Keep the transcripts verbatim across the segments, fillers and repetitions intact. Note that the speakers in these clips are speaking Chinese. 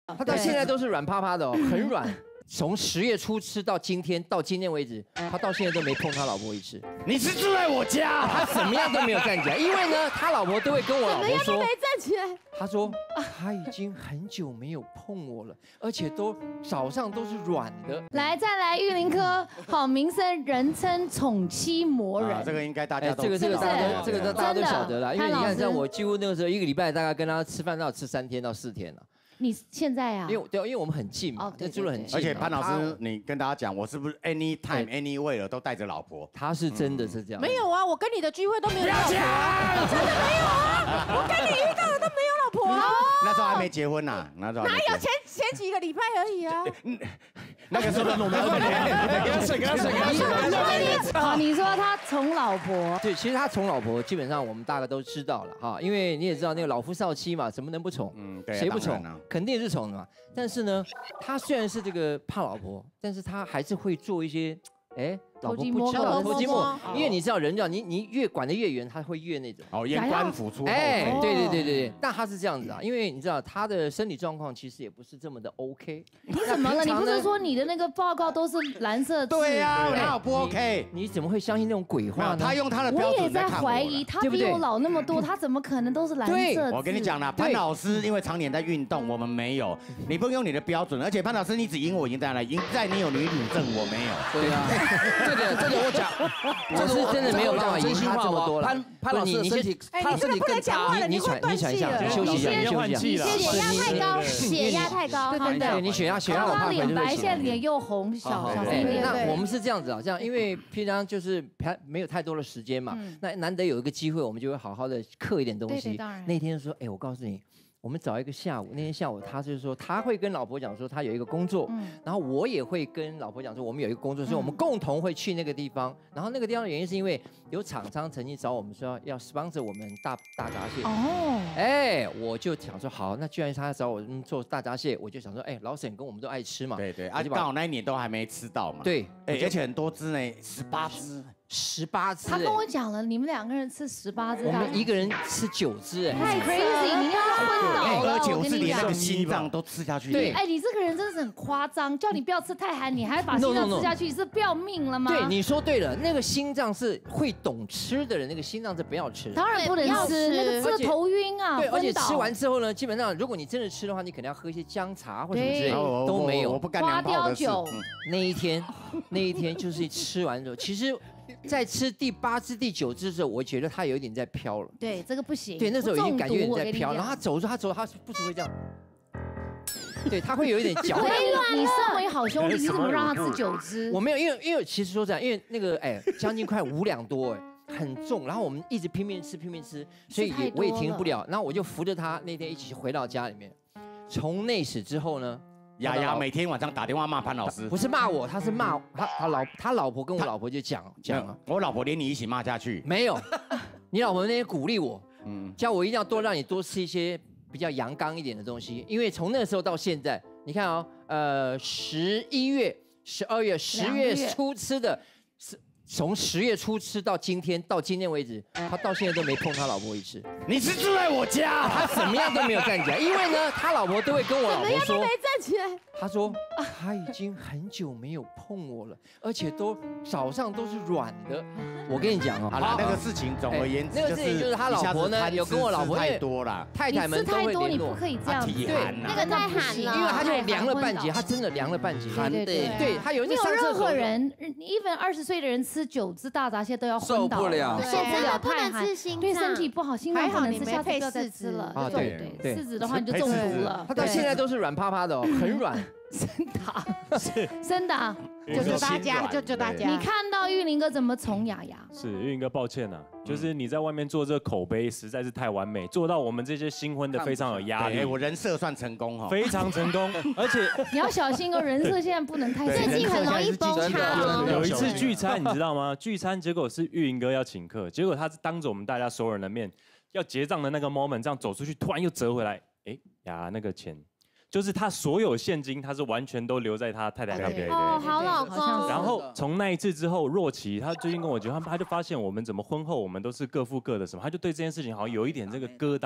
他到现在都是软趴趴的哦，很软。从十月初吃到今天，到今天为止，他到现在都没碰他老婆一次。 你是住在我家， 他怎么样都没有站起来，因为呢，他老婆都会跟我老婆说， 怎么样都没站起来。 他说他已经很久没有碰我了，而且都早上都是软的。 来，再来玉林科好名声，人称宠妻魔人。 这个应该大家都这个这个大家都这个大家都晓得了，因为你看，像我几乎那个时候一个礼拜大概跟他吃饭，要吃三天到四天了。 你现在啊？ 因为对，因为我们很近嘛，那住得很近。 而且潘老师，你跟大家讲，我是不是 anytime anywhere 都带着老婆？ 他是真的是这样。 没有啊，我跟你的聚会都没有老婆，真的没有啊，我跟你遇到的都没有老婆啊。 那时候还没结婚呐，那时候哪有前前几个礼拜而已啊？ 那个时候弄得很美，给他水，给他水，给他水。 好，你说他宠老婆？ 对，其实他宠老婆，基本上我们大概都知道了哈，因为你也知道那个老夫少妻嘛，怎么能不宠？嗯，对，谁不宠？ 肯定是宠的嘛，但是呢，他虽然是这个怕老婆，但是他还是会做一些，哎，老婆不知道偷鸡摸，因为你知道人叫你你越管得越严，他会越那种哦，言官府出。 哎，对对对对对，但他是这样子啊，因为你知道他的身体状况其实也不是这么的 OK。 你怎么了？你不是说你的那个报告都是蓝色字？ 对呀，哪有不 OK？ 你怎么会相信那种鬼话呢？ 他用他的标准在看我。 我也在怀疑，他比我老那么多，他怎么可能都是蓝色字？ 我跟你讲啦，潘老师因为常年在运动，我们没有，你不用你的标准，而且潘老师你只赢我赢在哪？赢在你有女乳症，我没有。 对呀，这个这个我讲。 我是真的没有办法赢他这么多了。潘潘老师，你身体， 哎，你真的不能讲话了， 你喘，你喘一下，休息一下，休息一下。 血压太高，血压太高。 对对对， 你血压血压我怕脸白，现在脸又红，小小声一点。 那我们是这样子啊，这样因为平常就是没有太多的时间嘛，那难得有一个机会，我们就会好好的刻一点东西。那天说，哎，我告诉你。 我们找一个下午，那天下午他就是说他会跟老婆讲说他有一个工作，嗯、然后我也会跟老婆讲说我们有一个工作，所以我们共同会去那个地方。然后那个地方的原因是因为有厂商曾经找我们说要 sponsor 我们大大闸蟹。哦，哎，我就想说好，那既然他找我做大闸蟹，我就想说，哎，老沈跟我们都爱吃嘛。 对对，而且刚好那一年都还没吃到嘛。 对， 哎，而且很多只呢，十八只。 十八只， 他跟我讲了，你们两个人吃十八只， 我们一个人吃九只，哎， 太 crazy， 你要昏倒了， 喝九是连那个心脏都吃下去。 对， 哎，你这个人真的是很夸张，叫你不要吃太寒，你还把心脏吃下去，你是不要命了吗？ 对，你说对了，那个心脏是会懂吃的人，那个心脏是不要吃， 当然不能吃，那个吃头晕啊， 对，而且吃完之后呢，基本上如果你真的吃的话，你可能要喝一些姜茶或者什么之类的，都没有， 我不干娘炮的事。 那一天，那一天就是吃完之后，其实。 在吃第八只、第九只的时候，我觉得他有一点在飘了。 对，这个不行。 对，那时候已经感觉有点在飘。然后他走的时候，他走，他不只会这样。对，他会有一点脚。 你身为好兄弟，你怎么让他吃九只？ 我没有，因为因为其实说这样，因为那个哎，将近快五两多哎，很重。然后我们一直拼命吃，拼命吃，所以也我也停不了。然后我就扶着他那天一起回到家里面。从那时之后呢？ 雅雅每天晚上打电话骂潘老师， 不是骂我，他是骂他他老他老婆跟我老婆就讲讲了， 我老婆连你一起骂下去， 没有，你老婆那天鼓励我，嗯，叫我一定要多让你多吃一些比较阳刚一点的东西，因为从那个时候到现在，你看哦，呃，十一月、十二月、十月初吃的是。 从十月初吃到今天，到今天为止，他到现在都没碰他老婆一次。 你是住在我家， 他怎么样都没有站起来，因为呢，他老婆都会跟我老婆说， 怎么样都没站起来。 他说他已经很久没有碰我了，而且都早上都是软的。我跟你讲哦， 好了，那个事情总而言之， 那个事情就是他老婆呢有跟我老婆太多了， 太太们都会联络。 你不可以这样， 对， 那个太寒了， 因为他就凉了半截，他真的凉了半截。 对对对，他有一次上厕所， 没有任何人，even二十岁的人吃九只大闸蟹都要昏倒， 受不了， 受不了， 不能吃心脏， 对身体不好，心脏不能吃，下次不要再吃吃了。 啊，对对，柿子的话你就中毒了。 他到现在都是软趴趴的哦，很软。 真的，是真的， 救救大家，救救大家！ 你看到玉林哥怎么宠雅雅？ 是玉林哥，抱歉啊，就是你在外面做这个口碑实在是太完美，做到我们这些新婚的非常有压力。 我人设算成功哈， 非常成功，而且你要小心哦，人设现在不能太， 最近很容易崩塌。 有一次聚餐，你知道吗？聚餐结果是玉林哥要请客，结果他是当着我们大家所有人的面要结账的那个 moment， 这样走出去，突然又折回来，哎呀，那个钱。就是他所有现金，他是完全都留在他太太那边。 哦，好老公。 然后从那一次之后，若琪他最近跟我讲，他他就发现我们怎么婚后我们都是各付各的什么，他就对这件事情好像有一点这个疙瘩。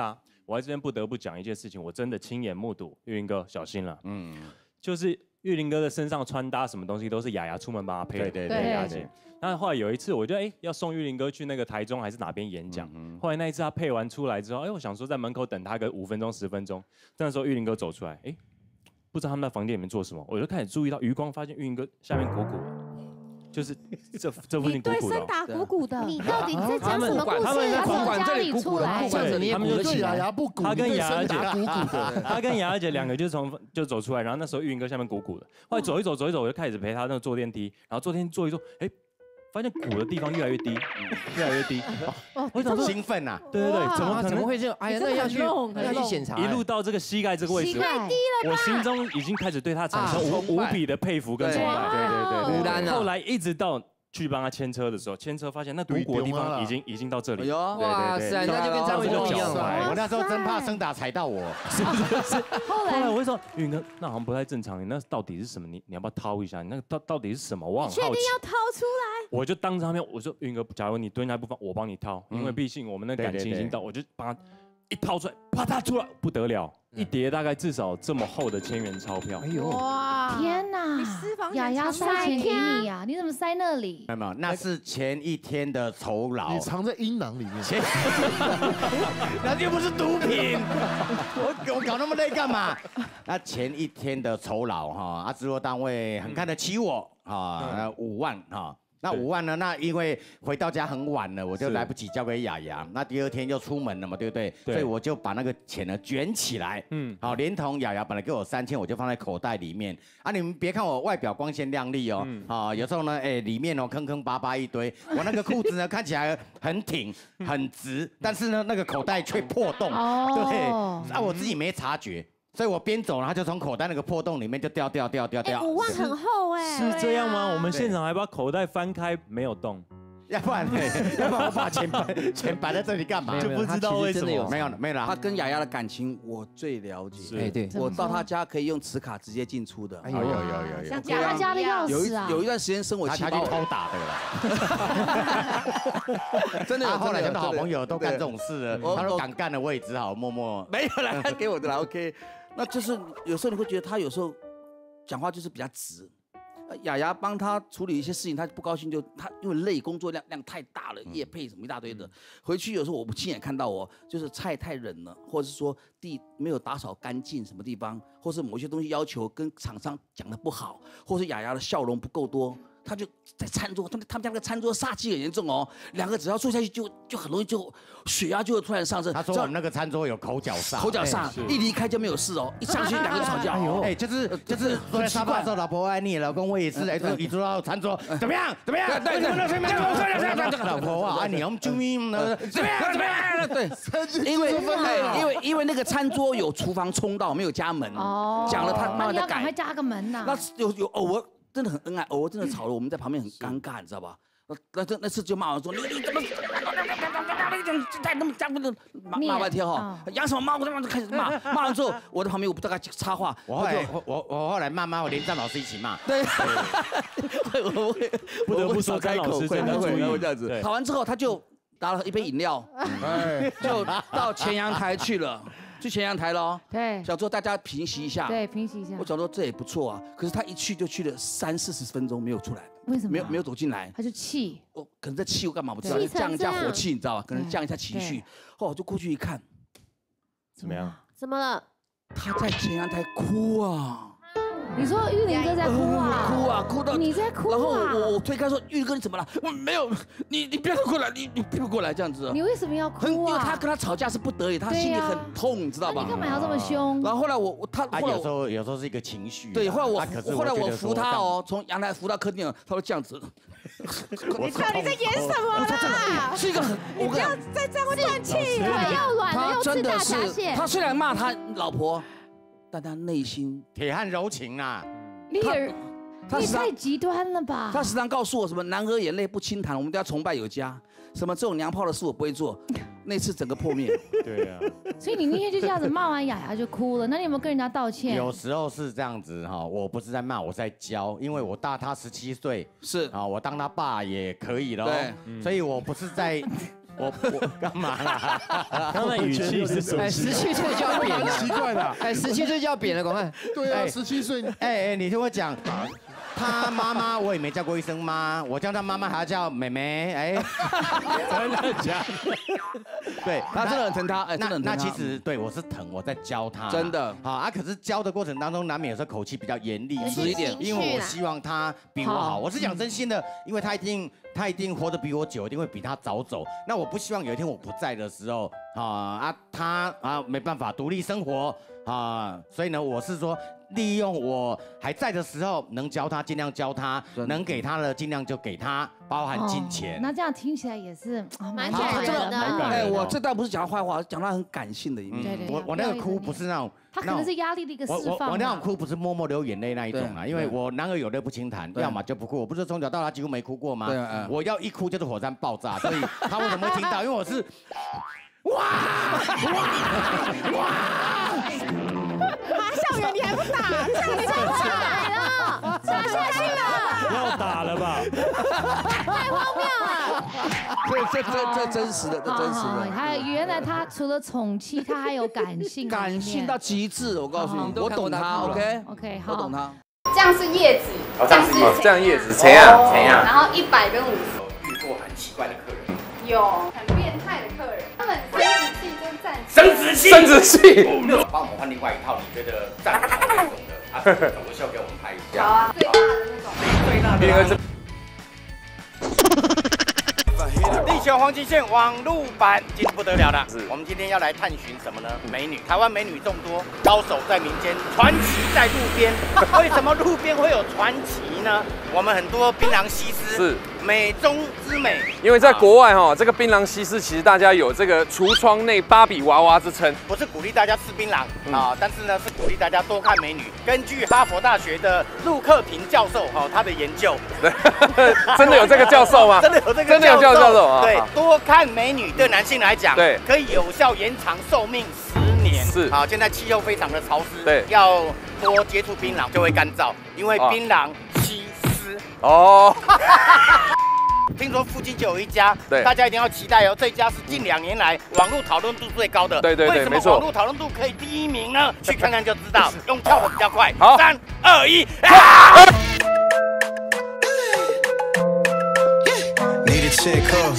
我在这边不得不讲一件事情，我真的亲眼目睹，玉林哥小心了， 嗯， 就是玉林哥的身上穿搭什么东西都是雅雅出门帮他配的， 对对对对。那后来有一次，我就哎要送玉林哥去那个台中还是哪边演讲，后来那一次他配完出来之后，哎我想说在门口等他个五分钟十分钟，那时候玉林哥走出来，哎不知道他们在房间里面做什么，我就开始注意到余光，发现玉林哥下面鼓鼓的。就是这这附近鼓鼓的， 对，打鼓鼓的。 你到底在讲什么故事？ 他们他从家里出来， 他们就对雅雅不鼓， 他跟雅雅姐鼓鼓的， 他跟雅雅姐两个就从就走出来，然后那时候玉林哥下面鼓鼓的，后来走一走走一走，我就开始陪他那个坐电梯，然后坐电梯坐一坐，哎。发现鼓的地方越来越低，越来越低。 哦，我想说兴奋呐， 对对对，怎么怎么会这样？哎呀，那要去要去检查， 一路到这个膝盖这个位置， 太低了吧？ 我心中已经开始对他产生无无比的佩服跟崇拜。对对对对。后来一直到去帮他牵车的时候，牵车发现那鼓鼓的地方已经已经到这里。 哇塞，那就跟张伟忠一样了。 我那时候真怕声打踩到我。 是是是。后来我就说，宇哥，那好像不太正常，你那到底是什么？你你要不要掏一下？你那个到到底是什么？我很好奇。 确定要掏出来？ 我就当着他面，我说云哥，假如你蹲下不放，我帮你掏，因为毕竟我们的感情已经到，我就帮他一掏出来，啪嗒出来，不得了，一叠大概至少这么厚的千元钞票。哎呦， 哇，天哪！ 你私房雅雅塞钱给你呀？你怎么塞那里？ 没有没有，那是前一天的酬劳。 你藏在阴囊里面。 那又不是毒品，我我搞那么累干嘛？那前一天的酬劳哈，啊，制作单位很看得起我啊，五万哈。那五万呢？那因为回到家很晚了，我就来不及交给雅雅。那第二天就出门了嘛，对不对？所以我就把那个钱呢卷起来，嗯，好，连同雅雅本来给我三千，我就放在口袋里面。啊，你们别看我外表光鲜亮丽哦，啊，有时候呢，哎，里面哦坑坑巴巴一堆。我那个裤子呢看起来很挺很直，但是呢那个口袋却破洞，对，啊，我自己没察觉。所以我边走，然后就从口袋那个破洞里面就掉掉掉掉掉。 五万很厚哎， 是这样吗？我们现场还把口袋翻开，没有洞。 要不然，要不然我把钱摆钱摆在这里干嘛？ 就不知道为什么。 没有了，没有了。 他跟雅雅的感情我最了解。 哎，对， 我到他家可以用磁卡直接进出的。 有有有有有。 像他家的钥匙啊。 有一段时间生活气他去偷打的了。真的，后来很多好朋友都干这种事了，他都敢干了，我也只好默默。 没有了，他给我的了 ，OK。那就是有时候你会觉得他有时候讲话就是比较直，雅雅帮他处理一些事情，他不高兴就他因为累，工作量量太大了，业配什么一大堆的，回去有时候我不亲眼看到我就是菜太冷了，或者是说地没有打扫干净什么地方，或是某些东西要求跟厂商讲的不好，或是雅雅的笑容不够多。他就在餐桌，他们他们家那个餐桌煞气很严重哦，两个只要坐下去就就很容易就血压就会突然上升。 他说我们那个餐桌有口角煞， 口角煞一离开就没有事哦，一上去两个就吵架。 哎，就是就是坐在沙发的时候，老婆爱你，老公我也是，哎，一坐到餐桌怎么样怎么样？对对对，老婆啊爱你，我们救命了，怎么样怎么样？对，因为因为因为那个餐桌有厨房冲到，没有加门，讲了他妈的改， 你要赶快加个门呐。 那有有偶尔。真的很恩爱，偶尔真的吵了，我们在旁边很尴尬，你知道吧？那那那次就骂我说你你怎么太那么家的骂骂半天哈，养什么猫？我他妈就开始骂，骂完之后我在旁边我不大概插话， 我后来我我我后来骂骂我连张老师一起骂， 对，我会不得不说张老师真的注意这样子。吵完之后他就拿了一杯饮料，就到前阳台去了。去前阳台了， 对， 想说大家平息一下， 对，平息一下。 我想说这也不错啊，可是他一去就去了三四十分钟没有出来， 为什么？ 没有没有走进来， 他就气， 我可能在气我干嘛？我不知道，降一下火气，你知道吧？可能降一下情绪。后来我就过去一看， 怎么样？ 怎么了？ 他在前阳台哭啊！ 你说玉林哥在哭啊？ 哭啊，哭到你在哭啊！ 然后我我推开说玉林哥你怎么了？我没有，你你不要过来，你你不要过来这样子。 你为什么要哭啊？ 因为他跟他吵架是不得已，他心里很痛，你知道吧？ 你干嘛要这么凶？ 然后后来我我他有时候有时候是一个情绪。 对，后来我后来我扶他哦，从阳台扶到客厅，他说这样子。 你到底在演什么啦？ 是一个很， 你不要再这样会断气。 腿又软了，又吃大闸蟹。 他虽然骂他老婆，但他内心铁汉柔情啊。 你也你太极端了吧？ 他时常告诉我什么男儿眼泪不轻弹，我们都要崇拜有加。什么这种娘炮的事我不会做。那次整个破灭。 对啊。 所以你那天就这样子骂完雅雅就哭了，那你有没有跟人家道歉？ 有时候是这样子哈，我不是在骂，我是在教，因为我大他十七岁， 是啊，我当他爸也可以了，对，所以我不是在我我干嘛啦？ 刚才语气是什么？ 哎，十七岁就要扁了， 奇怪的。 哎，十七岁就要扁了，赶快。 对啊，十七岁。 哎哎，你听我讲。 他妈妈我也没叫过一声妈，我叫他妈妈还要叫妹妹，哎， 真的假的？ 对， 他真的很疼他，哎， 那真的那其实对我是疼，我在教他， 真的好啊。可是教的过程当中，难免有时候口气比较严厉直一点， 因为我希望他比我好。我是讲真心的，因为他一定他一定活得比我久，一定会比他早走。那我不希望有一天我不在的时候，啊啊他啊没办法独立生活啊，所以呢，我是说。 利用我还在的时候，能教他尽量教他，能给他的尽量就给他，包含金钱。 那这样听起来也是蛮感人的。 哎，我这倒不是讲他坏话，讲他很感性的一面。 对对。 我我那个哭不是那种， 他可能是压力的一个释放。 我我那种哭不是默默流眼泪那一种啊，因为我男儿有泪不轻弹，要么就不哭。我不是从小到大几乎没哭过吗？对我要一哭就是火山爆炸，所以他为什么会听到？因为我是。 哇哇哇！ 马校园你还不打，校园太快了，打下去了， 要打了吧？ 太荒谬了！ 这这这这真实的，这真实的。 还原来他除了宠妻，他还有感性， 感性到极致。我告诉你，我懂他 ，OK OK， 好， 我懂他。 这样是叶子， 这样是这样叶子，怎样怎样？ 然后一百跟五十。 有遇过很奇怪的客人。 有很变态的客人，他们生殖器就站生殖器， 生殖器， 帮我们换另外一套，你觉得站得好那种的，啊，走个秀给我们拍一下。 好啊，最大的那种。 最大的。第二地球黄金线网路版，今天不得了了。是，我们今天要来探寻什么呢？美女，台湾美女众多，高手在民间，传奇在路边。为什么路边会有传奇呢？我们很多槟榔西施是。 美中之美， 因为在国外哈，这个槟榔西施其实大家有这个橱窗内芭比娃娃之称， 不是鼓励大家吃槟榔啊，但是呢是鼓励大家多看美女。根据哈佛大学的陆克平教授哈他的研究， 真的有这个教授吗？ 真的有这个真的有教授啊？ 对，多看美女对男性来讲， 对， 可以有效延长寿命十年。 是， 好，现在气候非常的潮湿， 对， 要多接触槟榔就会干燥，因为槟榔吸湿。 哦。 听说附近就有一家， 对， 大家一定要期待哦。这家是近两年来网络讨论度最高的， 对对对，没错。 网络讨论度可以第一名呢？去看看就知道。用跳的比较快。 好， 三二一，啊 Need a chick who?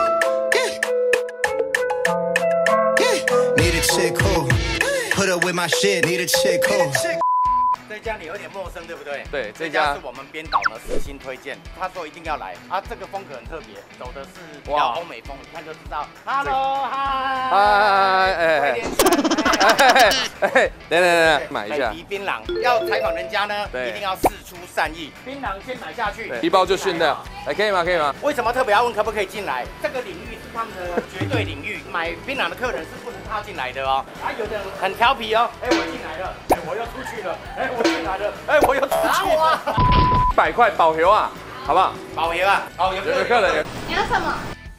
Need a chick who? Put up with my shit. Need a chick who? 这家你有点陌生，对不对？ 对， 这家是我们编导呢私心推荐，他说一定要来啊。这个风格很特别，走的是比较欧美风，一看就知道。Hello， 嗨， 嗨，哎哎哎哎，等等等，买一下。 海皮槟榔，要采访人家呢， 对， 一定要释出善意。槟榔先买下去， 皮包就训的，哎，可以吗？可以吗？ 为什么特别要问可不可以进来？这个领域是他们的绝对领域，买槟榔的客人是不能踏进来的哦。啊，有的人很调皮哦，哎，我进来了，哎，我又出去了，哎，我进来了，哎，我又出去了。 百块保油啊，好不好？ 保油啊，保油。 有客人。 你要什么？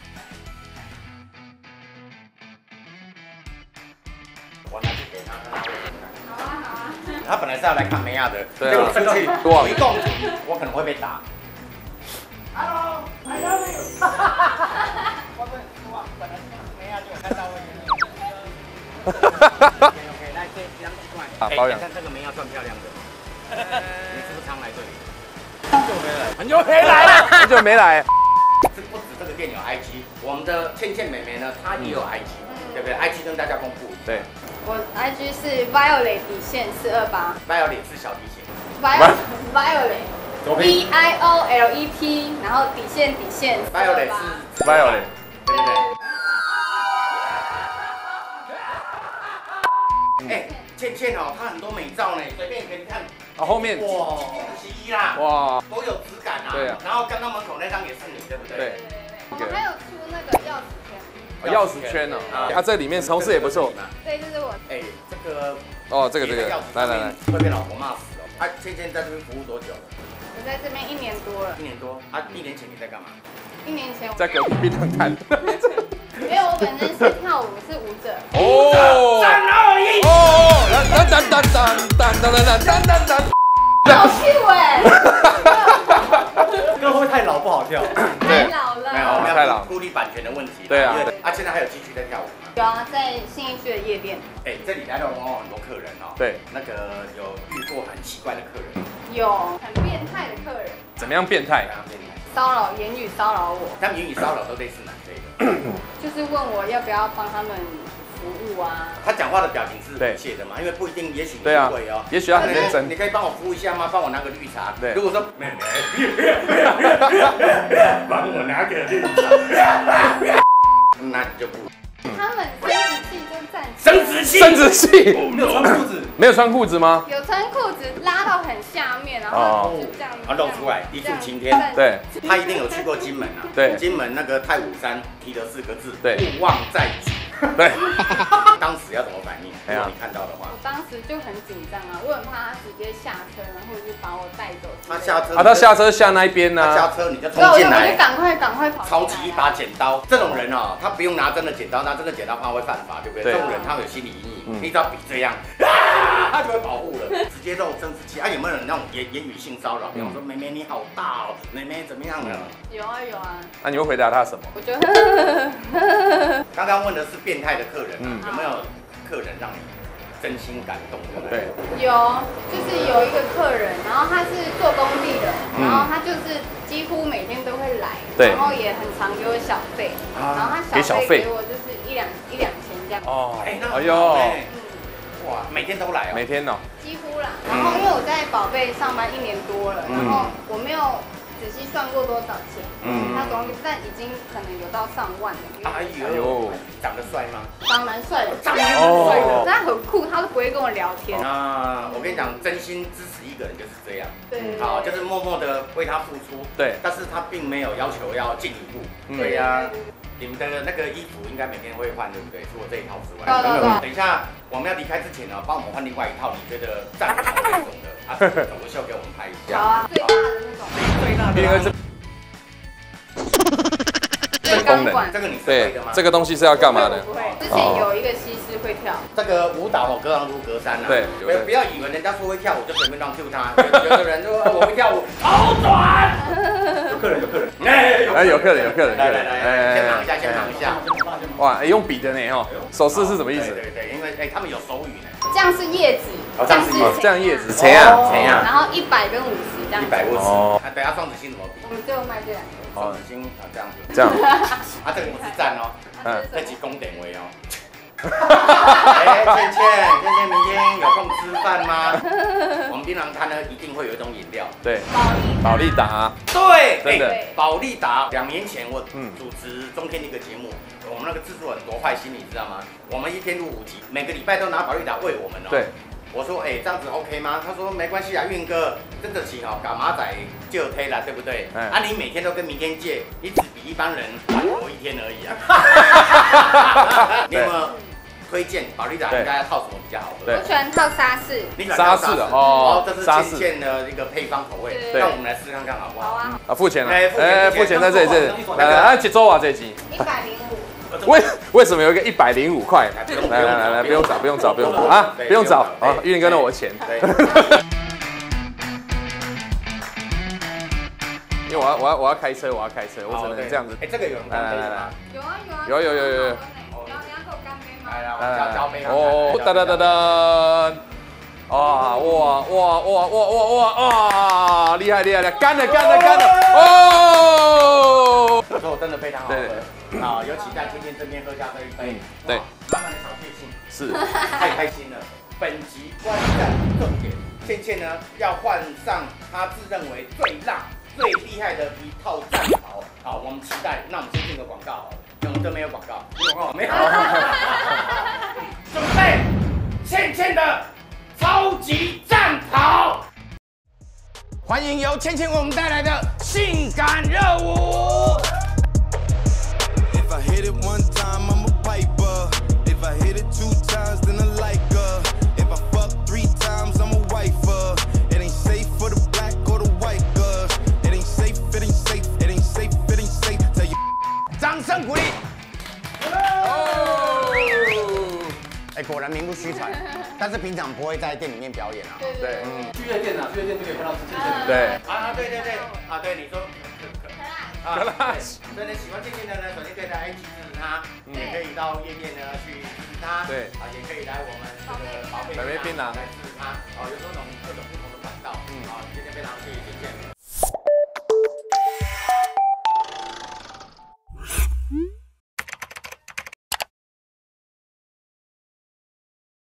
我拿去给他。好啊好啊。他本来是要来看梅亚的， 对啊， 出去多回动，我可能会被打。Hello， I love you。我本我本来是梅亚就有看到我。OK OK， 来这两几块。啊，保养。看这个梅亚算漂亮的。你是不是常来这里？很久没来，很久没来了， 很久没来。 这不止这个店有 I G， 我们的倩倩妹妹呢，她也有 I G， 对不对 ？I G 跟大家公布。 对。 我 I G 是 Violet 底线四二八。 Violet 是小提琴。 Violet Violet。V I O L E T， 然后底线底线。 Violet 是 Violet， 对不对？哎，倩倩哦，她很多美照呢，随便给你看。 啊，后面哇，十一啦， 哇， 都有质感啊。 对啊。 然后刚刚门口那张也是你，对不对？ 对。 我们还有出那个钥匙圈。 钥匙圈哦，啊，这里面同事也不错。 对，这是我。 哎，这个。 哦，这个这个，来来来， 会被老婆骂死哦。啊，倩倩在这边服务多久了？ 我在这边一年多了。 一年多。啊，一年前你在干嘛？ 一年前在隔壁槟榔摊。 没有，我本身是跳舞，是舞者。 哦， 三二一， 哦，当当当当当当当当当当。 好酷哎！ 这个会不会太老不好跳？ 太老了。 没有，我们要太郎孤立版权的问题。 对啊， 啊，现在还有继续在跳舞吗？ 有啊，在信义区的夜店。 哎，这里来了往往很多客人哦。 对， 那个有遇过很奇怪的客人。 有很变态的客人。 怎么样变态？ 变态。 骚扰，言语骚扰我。 他们言语骚扰都类似哪类的？ 就是问我要不要帮他们服务啊。 他讲话的表情是不屑的嘛，因为不一定，也许你对啊会哦， 也许他很认真。 你可以帮我服务一下吗？帮我拿个绿茶。 对， 如果说妹妹，帮我拿个绿茶，那你就不。 他们生殖器就站起来。 生殖器， 生殖器， 没有穿裤子， 没有穿裤子吗？ 有穿裤子，拉到很下面，然后就这样， 啊露出来，一柱擎天。 对， 他一定有去过金门啊。 对， 金门那个太武山提了四个字， 对， 勿忘在举。 对， 当时要怎么反应？如果你看到的话， 我当时就很紧张啊，我很怕他直接下车，然后就把我带走。 他下车啊，他下车下那一边呢？ 他下车你就冲进来，我就赶快赶快跑。 抄起一把剪刀，这种人哦，他不用拿真的剪刀，拿真的剪刀怕会犯法，对不对？这种人他有心理阴影，你只要比这样，他就会保护了，直接露生殖器。啊，有没有人那种言言语性骚扰？比方说妹妹你好大哦，妹妹怎么样了？ 有啊有啊。 那你会回答他什么？ 我觉得。 刚刚问的是变态的客人，有没有客人让你真心感动的？ 对， 有，就是有一个客人，然后他是做工地的，然后他就是几乎每天都会来，然后也很常给我小费，然后他小费给我就是一两一两千这样。 哦， 哎，那哎呦， 哇，每天都来哦， 每天哦， 几乎啦。然后因为我在宝贝上班一年多了，然后我没有仔细算过多少钱，嗯，他总但已经可能有到上万了。 哎呦，长得帅吗？ 长蛮帅的，长蛮帅的，但他很酷，他都不会跟我聊天。 啊，我跟你讲，真心支持一个人就是这样， 对， 好，就是默默的为他付出， 对， 但是他并没有要求要进一步，对呀。你们的那个衣服应该每天会换，对不对？除了这一套之外，等一下我们要离开之前呢，帮我们换另外一套，你觉得赞的那种的，啊，走个秀给我们拍一下。 好啊，最大的那种。 最大的。 因为这。 这钢管， 这个你是会的吗？ 这个东西是要干嘛的？ 不会，之前有一个西施会跳。 这个舞蹈哦，隔行如隔山啊。 对， 不要不要以为人家说会跳舞就随便乱 Q 他，有的人就我会跳舞，好短。有客人，有客人， 哎，有客人，有客人， 来来来，先躺一下，先躺一下。 哇，用笔的呢哦，手势是什么意思？ 对对，因为哎，他们有手语呢。 这样是叶子， 这样是这样叶子，谁呀？ 谁呀？ 然后一百跟五十这样。 一百五十。哦。等下双子星怎么比？ 我们最后卖这两个。 双子星啊，这样子。 这样。 啊，这个不是赞哦，嗯，这几公点位哦。哎，倩倩，倩倩，明天有空吃饭吗？我们槟榔摊呢，一定会有一种饮料， 对，保利达， 对， 真的， 保利达。两年前我主持中天的一个节目，我们那个制作人多坏心，你知道吗？我们一天录五集，每个礼拜都拿保利达喂我们哦。 对。 我说，哎、欸，这样子 OK 吗？他说没关系啊，运哥真的起哦，干马仔就推了，对不对？嗯、啊，你每天都跟明天借，你只比一般人晚活一天而已啊。你有没有推荐保利达应该要套什么比较好喝？ 我喜欢套沙士。 你喜欢套沙士哦， 这是倩倩的一个配方口味，那我们来试看看好不好？ 好啊。 啊，付钱了。 哎， 付钱在这里，这里。来来来，几周啊？这集？ 一百零五。 为为什么有一个一百零五块？来来来来，不用找，不用找，不用找啊，不用找啊！玉林哥，那我钱。因为我要我要我要开车，我要开车，我只能这样子。 哎，这个有人干杯吗？ 有啊有啊。 有有有有有。 你要你要给我干杯吗？ 来来，交交杯。 哦，哒哒哒哒。啊哇哇哇哇哇哇！厉害厉害厉害，干了干了干了！哦。 我说我真的非常好喝。啊，有期待，天天身边喝下这一杯， 对， 慢慢的小确幸， 是， 太开心了。本集观战重点，倩倩呢要换上她自认为最辣、最厉害的一套战袍。好，我们期待，那我们先进个广告好了，我们这边有广告，有广告没有？准备，倩倩的超级战袍，欢迎由倩倩为我们带来的性感热舞。 If I hit it one time, I'm a piper. If I hit it two times, then I like her. If I fuck three times, I'm a wifer. It ain't safe for the black or the white girls. It ain't safe, it ain't safe, it ain't safe, it ain't safe. Tell you. 掌声鼓励！哦，哎，果然名不虚传，但是平常不会在店里面表演啊。 对， 嗯，去夜店啊，去夜店就可以看到之前。 对。 啊，对对对，啊，对，你说。 Garage。 所以呢，喜欢健健的呢，首先可以在 I G 支持他，也可以到页面呢去支持他。 对， 啊，也可以来我们这个宝贝宝贝槟榔来支持他。哦，有时候那种各种。